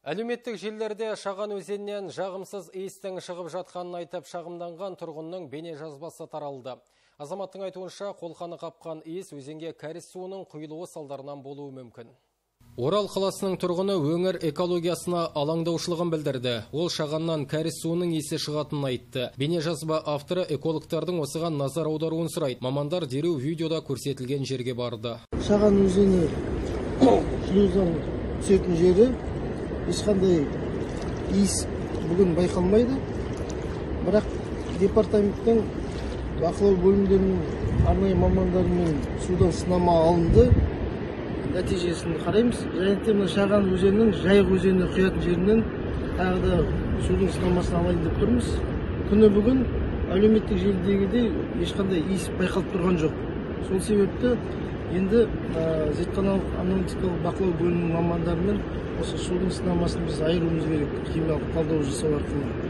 Әлеуметтік желілерде Шаған өзенінен жағымсыз иістің шығып жатқанын айтып шағымданған тұрғынның бейне жазбасы таралды. Азаматтың айтуынша қолқаны қапқан иіс өзенге кәріз суының құйылуы салдарынан болуы мүмкін. Орал қаласының тұрғыны өңір экологиясына алаңдаушылығын білдірді. Ол Шағаннан кәріз суының иісі шығатынын айтты. Бейне жазба авторы экологтардың осыған назар аударуын сұрайды. Мамандар дереу видеода көрсетілген жерге барды. Шаған өзені шлюздан түсетін жері ешқандай иіс бүгін байқалмайды. Бірақ департаменттің бақылау бөлімдерінің арнайы мамандарымен судан сынама алынды. Нәтижесін қараймыз. Және де мына Шаған өзенінің Жайық өзеніне құятын жерінен тағы да судың сынамасын алайын деп тұрмыз. Күні бүгін әлеуметтік желідегідей ешқандай иіс байқалып тұрған жоқ. Сол себепті енді зертханалық аналитикалық бақылау бөлімінің мамандарымен осы судың сынамасын біз айыруымыз керек, химиялық талдау жасау арқылы.